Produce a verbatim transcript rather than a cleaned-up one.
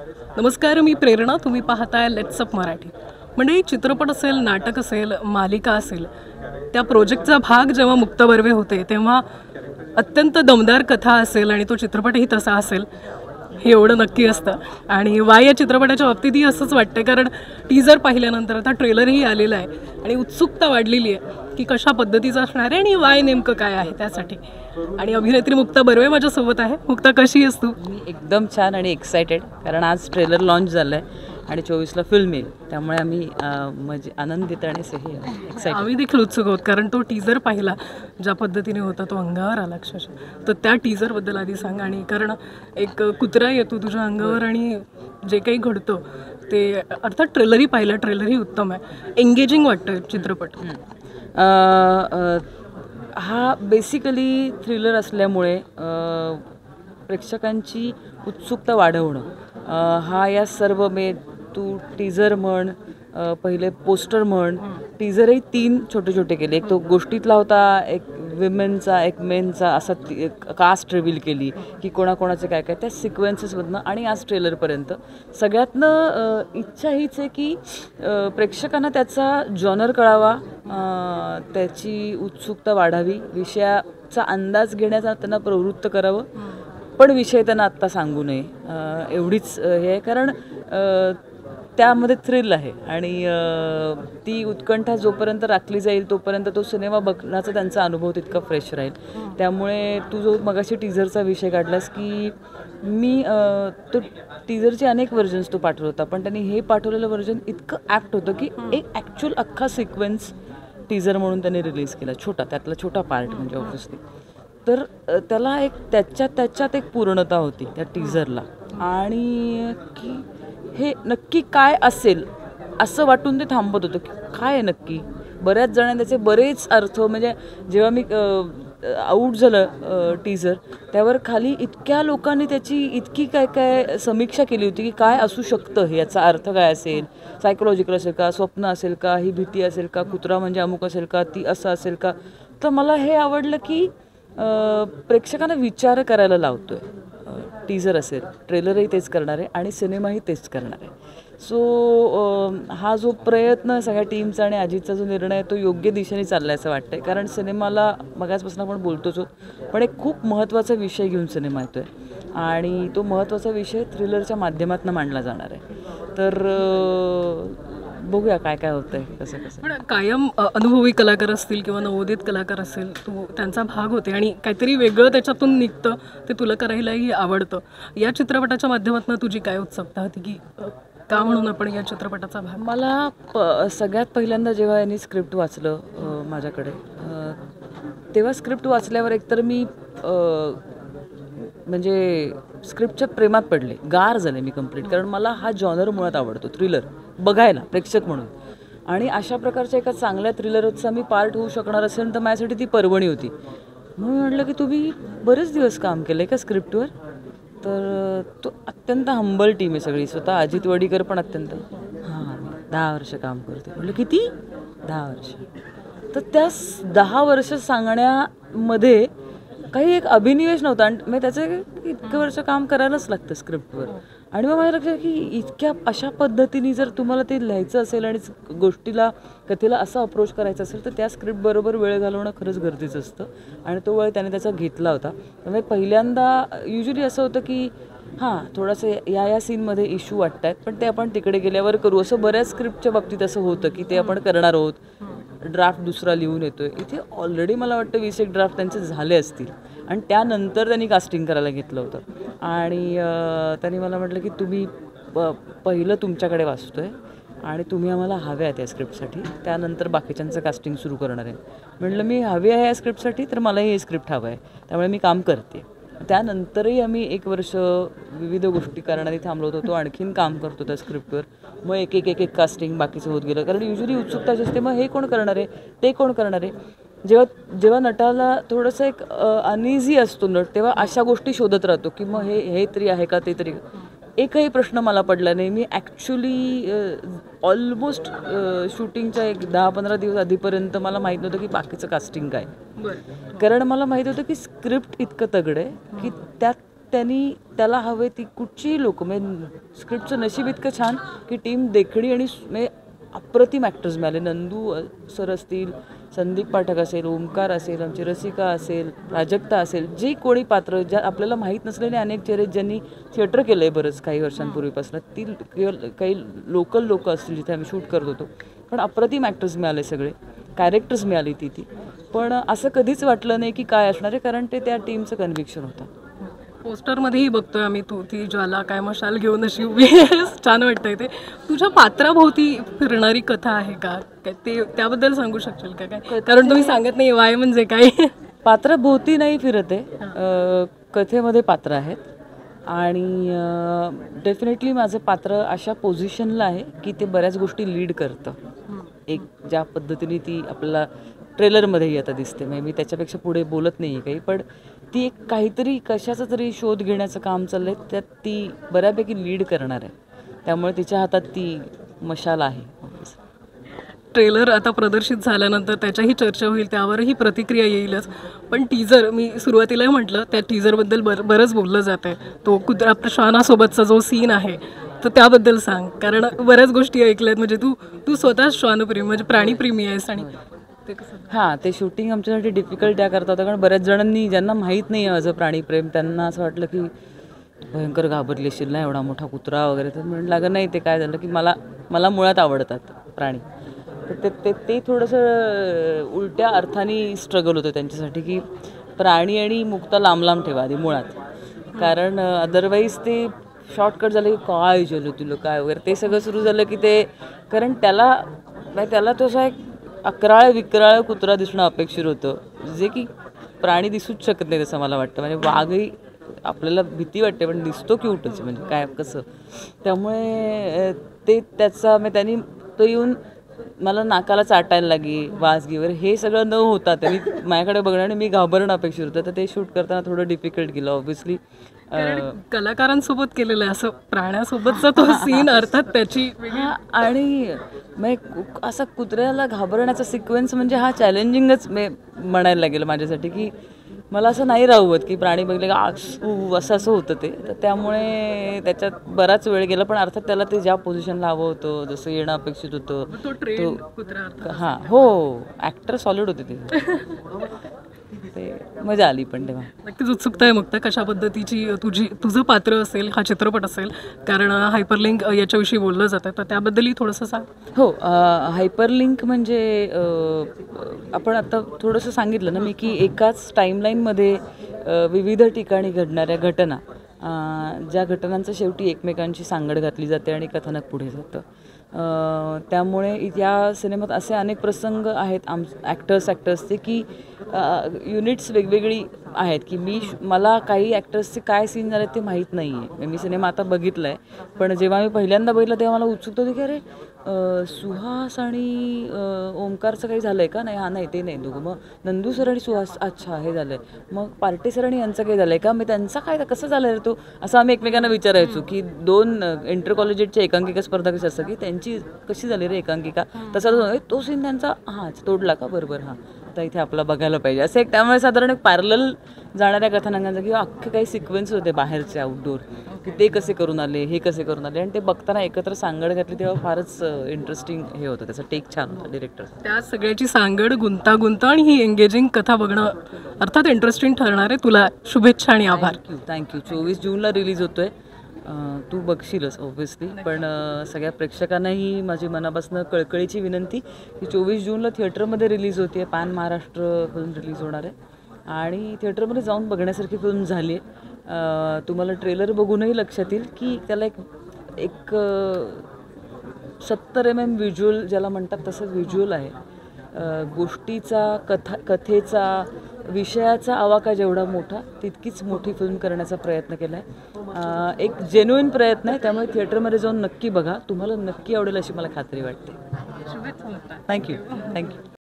नमस्कार, मी प्रेरणा. तुम्ही पाहताय लेट्स अप मराठी. म्हणजे चित्रपट असेल, नाटक असेल, मालिका असेल, त्या प्रोजेक्टचा भाग जेव्हा मुक्ता बर्वे होते तेव्हा अत्यंत दमदार कथा असेल आणि तो चित्रपटही तसा असेल हे एवढं नक्की असतं. आणि वाय या चित्रपटाच्या बाबतीतही असंच वाटतं, कारण टीजर पाहिल्यानंतर आता ट्रेलरही आलेला आहे आणि उत्सुकता वाढलेली आहे की कशा पद्धतीचं असणार आहे आणि वाय नेमकं काय आहे त्यासाठी. आणि अभिनेत्री मुक्ता बर्वे माझ्यासोबत आहे. मुक्ता, कशी आहेस तू? मी एकदम छान आणि एक्सायटेड, कारण आज ट्रेलर लॉन्च झालं आहे आणि चोवीसला फिल्म येईल, त्यामुळे आम्ही म्हणजे आनंदित आणि सही एक्सायटेड. आम्ही देखील उत्सुक आहोत, कारण तो टीजर पाहिला ज्या पद्धतीने होता तो अंगावर आला अक्षरशः. तर त्या टीजरबद्दल आधी सांग. आणि कारण एक कुत्रा येतो तुझ्या अंगावर आणि जे काही घडतं ते अर्थात ट्रेलरही पाहिलं, ट्रेलरही उत्तम आहे, एंगेजिंग वाटतं चित्रपट. हा बेसिकली थ्रिलर असल्यामुळे प्रेक्षकांची उत्सुकता वाढवणं, हा या सर्व मे तू टीजर म्हण, पहिले पोस्टर म्हण, टीजरही तीन छोटे छोटे केले. एक तो गोष्टीतला होता, एक विमेनचा, एक मेनचा, असा कास्ट रिव्हील केली की कोणाकोणाचे काय काय त्या सिक्वेन्सेसमधनं आणि आज ट्रेलरपर्यंत सगळ्यातनं इच्छा हीच आहे की प्रेक्षकांना त्याचा जॉनर कळावा, त्याची उत्सुकता वाढावी, विषयाचा अंदाज घेण्याचा त्यांना प्रवृत्त करावं, पण विषय त्यांना आत्ता सांगू नये, एवढीच हे आहे. कारण त्यामध्ये थ्रिल आहे आणि ती उत्कंठा जोपर्यंत राखली जाईल तोपर्यंत तो सिनेमा बघण्याचा त्यांचा अनुभव तितका फ्रेश राहील. त्यामुळे तू जो मगाशी टीजरचा विषय काढलास की मी तो टीजरचे अनेक व्हर्जन्स तो पाठवला होता, पण त्यांनी हे पाठवलेलं व्हर्जन इतकं ॲप्ट होतं की एक ॲक्च्युअल अख्खा सिक्वेन्स टीजर म्हणून त्यांनी रिलीज केला, छोटा, त्यातला छोटा पार्ट म्हणजे ऑब्व्हियसली. तर त्याला एक त्याच्यात त्याच्यात एक पूर्णता होती त्या टीजरला, आणि की हे नक्की काय असेल असं वाटून ते थांबत होतं की काय आहे नक्की. बऱ्याच जणांनी त्याचे बरेच अर्थ, म्हणजे जेव्हा मी आऊट झालं टीजर त्यावर खाली इतक्या लोकांनी त्याची इतकी काय काय समीक्षा केली होती की काय असू शकतं हे, याचा अर्थ काय असेल, सायकोलॉजिकल असेल का, स्वप्न असेल का, ही भीती असेल का, कुत्रा म्हणजे अमुक असेल का, ती असं असेल का. तर मला हे आवडलं की प्रेक्षकांना विचार करायला लावतोय. टीजर असेल, ट्रेलरही तेच करणार आहे आणि सिनेमाही तेच करणार आहे. सो हा जो प्रयत्न सगळ्या टीमचा आणि अजितचा जो निर्णय आहे तो योग्य दिशेने चालला आहे असं वाटतंय. कारण सिनेमाला मगाचपासून आपण बोलतोच होत, पण एक खूप महत्त्वाचा विषय घेऊन सिनेमा येतो आहे आणि तो महत्त्वाचा विषय थ्रिलरच्या माध्यमातून मांडला जाणार आहे. तर बघूया काय काय होतंय, कसं कसं. पण कायम अनुभवी कलाकार असतील किंवा नवोदित कलाकार असेल, तू त्यांचा भाग होते आणि काहीतरी वेगळं त्याच्यातून निघतं, ते तुला करायलाही आवडतं. या चित्रपटाच्या माध्यमातून तुझी काय उत्सुकता होती की का म्हणून आपण या चित्रपटाचा भाग? मला प सगळ्यात पहिल्यांदा जेव्हा यांनी स्क्रिप्ट वाचलं माझ्याकडे, तेव्हा स्क्रिप्ट वाचल्यावर एकतर मी म्हणजे स्क्रिप्टच्या प्रेमात पडले, गार झाले मी कम्प्लीट. कारण मला हा जॉनर मुळात आवडतो, थ्रिलर बघायला प्रेक्षक म्हणून. आणि अशा प्रकारच्या एका चांगल्या थ्रिलरचा मी पार्ट होऊ शकणार असेल तर माझ्यासाठी ती पर्वणी होती. म्हणून म्हटलं की तुम्ही बरेच दिवस काम केलं आहे का स्क्रिप्टवर. तर तो अत्यंत हंबल टीम आहे सगळी, स्वतः अजित वडीकर पण अत्यंत, हां दहा वर्ष काम करते. म्हटलं किती? दहा वर्ष. तर त्या दहा वर्ष सांगण्यामध्ये काही एक अभिनिवेश नव्हता आणि मी त्याचं इतकं वर्ष काम करायलाच लागतं स्क्रिप्टवर. आणि मग माझ्या लक्षात की इतक्या अशा पद्धतीने जर तुम्हाला ते लिहायचं असेल आणि गोष्टीला कथेला असं अप्रोच करायचं असेल तर त्या स्क्रिप्टबरोबर वेळ घालवणं खरंच गरजेचं असतं आणि तो वेळ त्याने त्याचा घेतला होता. त्यामुळे पहिल्यांदा युजली असं होतं की हां थोडंसं या या सीनमध्ये इश्यू वाटत आहेत पण ते आपण तिकडे गेल्यावर करू, असं बऱ्याच स्क्रिप्टच्या बाबतीत असं होतं की ते आपण करणार आहोत, ड्राफ्ट दुसरा लिहून येतो आहे. इथे ऑलरेडी मला वाटतं वीस एक ड्राफ्ट त्यांचे झाले असतील आणि त्यानंतर त्यांनी कास्टिंग करायला घेतलं होतं. आणि त्यांनी मला म्हटलं की तुम्ही प पहिलं तुमच्याकडे वाचतो आहे आणि तुम्ही आम्हाला हवे आहेत या स्क्रिप्टसाठी, त्यानंतर बाकीच्यांचं कास्टिंग सुरू करणार आहे. म्हटलं मी हवी आहे या स्क्रिप्टसाठी, तर मलाही हे स्क्रिप्ट हवं आहे, त्यामुळे मी काम करते. त्यानंतरही आम्ही एक वर्ष विविध गोष्टी करणारी थांबलो होतो, तो आणखीन काम करतो त्या स्क्रिप्टवर. मग एक एक एक एक कास्टिंग बाकीचं होत गेलं, कारण युजली उत्सुकता जी असते, मग हे कोण करणार आहे, ते कोण करणार आहे. जेव्हा जेव्हा नटाला थोडंसं एक अनइझी असतो नट, तेव्हा अशा गोष्टी शोधत राहतो की मग हे हे तरी आहे का, ते तरी. एकही प्रश्न मला पडला नाही. मी ॲक्च्युली ऑलमोस्ट शूटिंगच्या एक दहा पंधरा दिवस आधीपर्यंत मला माहीत नव्हतं की बाकीचं कास्टिंग काय, कारण मला माहीत होतं की स्क्रिप्ट इतकं तगडं आहे की त्यात त्यांनी त्याला हवे ती कुठचीही लोक म्हणजे स्क्रिप्टचं नशीब इतकं छान की टीम देखणी आणि म्हणजे अप्रतिम ॲक्टर्स मिळाले. नंदू सर असतील, संदीप पाठक असेल, ओमकार असेल, आमची रसिका असेल, प्राजक्ता असेल, जे कोणी पात्र ज्या आपल्याला माहीत नसलेले अनेक चेहरे ज्यांनी थिएटर केलं आहे बरंच काही वर्षांपूर्वीपासून, ती काही लोकल लोक असतील जिथे आम्ही शूट करत होतो, पण अप्रतिम ॲक्टर्स मिळाले, सगळे कॅरेक्टर्स मिळाली ती ती पण असं कधीच वाटलं नाही की काय असणार आहे, कारण ते त्या टीमचं कन्व्हिक्शन होतं. पोस्टरमध्येही बघतोय आम्ही, तू ती ज्वाला काय मशाल घेऊन अशी उभी आहेस, छान वाटतंय ते. तुझ्या पात्राभोवती फिरणारी कथा आहे का काय, ते त्याबद्दल सांगू शकशील का काय, कारण तुम्ही सांगत नाही वाय म्हणजे काय. पात्राभोवती नाही फिरत आहे, कथेमध्ये पात्र आहेत आणि डेफिनेटली माझं पात्र अशा पोझिशनला आहे की ते बऱ्याच गोष्टी लीड करतं. एक ज्या पद्धतीने ती आपल्याला ट्रेलरमध्येही आता दिसते, म्हणजे मी त्याच्यापेक्षा पुढे बोलत नाही आहे काही, पण ती एक काहीतरी कशाचा तरी शोध घेण्याचं काम चाललं आहे, त्यात ती बऱ्यापैकी लीड करणार आहे, त्यामुळे तिच्या हातात ती मशाल आहे. ट्रेलर आता प्रदर्शित झाल्यानंतर त्याच्याही चर्चा होईल, त्यावरही प्रतिक्रिया येईलच, पण टीजर मी सुरुवातीला म्हटलं त्या टीजरबद्दल बर बरंच बोललं जात आहे. तो कुत्रा श्वानासोबतचा जो सीन आहे तर त्याबद्दल सांग, कारण बऱ्याच गोष्टी ऐकल्यात, म्हणजे तू तू स्वतः श्वानप्रेमी म्हणजे प्राणीप्रेमी आहेस आणि ते कसं. हां, ते शूटिंग आमच्यासाठी डिफिकल्ट त्या करता होतं, कारण बऱ्याच जणांनी ज्यांना माहीत नाही आहे माझं प्राणीप्रेम त्यांना असं वाटलं की भयंकर घाबरली असेल ना एवढा मोठा कुत्रा वगैरे, तर म्हणून लागत नाही. ते काय झालं की मला मला मुळात आवडतात प्राणी, तर ते ते ते थोडंसं उलट्या अर्थाने स्ट्रगल होतं त्यांच्यासाठी की प्राणी आणि मुक्ता लांब लांब ठेवा आधी मुळात, कारण अदरवाईज ते शॉर्टकट झालं की काय झालं तुला काय वगैरे ते सगळं सुरू झालं की ते, कारण त्याला त्याला तसा एक अकराळ विक्राळ कुत्रा दिसणं अपेक्षित होतं, जे की प्राणी दिसूच शकत नाही तसं मला वाटतं. म्हणजे वाघही आपल्याला भीती वाटते पण दिसतो क्यूटच, म्हणजे काय कसं, त्यामुळे ते त्याचा मग त्यांनी तो येऊन मला नाकाला चाटायला लागे वास घेवर, हे सगळं न होता त्यांनी माझ्याकडे बघणं आणि मी घाबरणं अपेक्षित होतं, तर ते शूट करताना थोडं डिफिकल्ट गेलं ऑब्व्हियसली. कलाकारांसोबत केलेलं आहे असं प्राण्यासोबतचा तो सीन, अर्थात त्याची आणि मग असा कुत्र्याला घाबरण्याचा सिक्वेन्स म्हणजे हा चॅलेंजिंगच मे म्हणायला लागेल माझ्यासाठी, की मला असं नाही राहवत की प्राणी बघले का असं असं होतं ते, तर त्यामुळे त्याच्यात बराच वेळ गेला, पण अर्थात त्याला ते ज्या पोझिशनला हवं होतं जसं येणं अपेक्षित होतं तो. हां हो, ॲक्टर सॉलिड होते ते, ते मजा आली. पण तेव्हा नक्कीच उत्सुकता आहे मुक्त कशा पद्धतीची तुझी तुझं पात्र असेल, हा चित्रपट असेल, कारण हायपरलिंक याच्याविषयी बोललं जातं, तर त्याबद्दलही थोडंसं सांग. हो, हायपरलिंक म्हणजे आपण आता थोडंसं सांगितलं ना मी की एकाच टाईमलाईनमध्ये विविध ठिकाणी घडणाऱ्या घटना, ज्या घटनांचं शेवटी एकमेकांची सांगड घातली जाते आणि कथानक पुढे जातं. त्यामुळे या सिनेमात असे अनेक प्रसंग आहेत आम ॲक्टर्स ॲक्टर्सचे की युनिट्स वेगवेगळी आहेत की मी मला काही ॲक्टर्सचे काय सीन झाले ते माहीत नाही आहे. मी सिनेमा आता बघितला आहे, पण जेव्हा मी पहिल्यांदा बघितलं तेव्हा मला उत्सुकता होती की अरे सुहास आणि ओमकारचं काही झालं आहे का, नाही हा नाही ते नाही दोघं, मग नंदू सर आणि सुहास अच्छा हे झालं आहे, मग पार्टे सर आणि यांचं काही झालं आहे का, मग त्यांचा काय कसं झालं आहे तो, असं आम्ही एकमेकांना विचारायचो की दोन इंटर कॉलेजेटच्या एकांकिका स्पर्धा कशी असतं की त्यांची कशी झाली रे एकांकिका, तसा तो सीन त्यांचा हां तोडला का बरोबर हां आता इथे आपला बघायला पाहिजे असं एक. त्यामुळे साधारण एक पॅरलल जाणाऱ्या कथानकांचा किंवा अख्खे काही सिक्वेन्स होते बाहेरचे आउटडोर की ते कसे करून आले हे कसे करून आले, आणि ते बघताना एकत्र सांगड घातली तेव्हा फारच इंटरेस्टिंग हे होतं, त्याचा टेक छान होता डिरेक्टर. त्या सगळ्याची सांगड गुंतागुंत आणि ही एंगेजिंग कथा बघणं अर्थात इंटरेस्टिंग ठरणार आहे. तुला शुभेच्छा आणि आभार. थँक्यू थँक्यू चोवीस जूनला रिलीज होतोय, तू बघशीलच ऑब्व्हियसली, पण सगळ्या प्रेक्षकांनाही माझी मनापासून कळकळीची विनंती की चोवीस जूनला थिएटरमध्ये रिलीज होते, पॅन महाराष्ट्र फिल्म रिलीज होणार आहे आणि थिएटरमध्ये जाऊन बघण्यासारखी फिल्म झाली आहे. तुम्हाला ट्रेलर बघूनही लक्षात येईल की त्याला एक एक सत्तर एम एम व्हिज्युअल ज्याला म्हणतात तसं व्हिज्युअल आहे. गोष्टीचा कथा कथेचा विषयाचा आवाका जेवढा मोठा तितकीच मोठी फिल्म करण्याचा प्रयत्न केला आहे. एक जेन्युइन प्रयत्न आहे, त्यामुळे थिएटरमध्ये जाऊन नक्की बघा, तुम्हाला नक्की आवडेल अशी मला खात्री वाटते. शुभेच्छा. Thank you thank you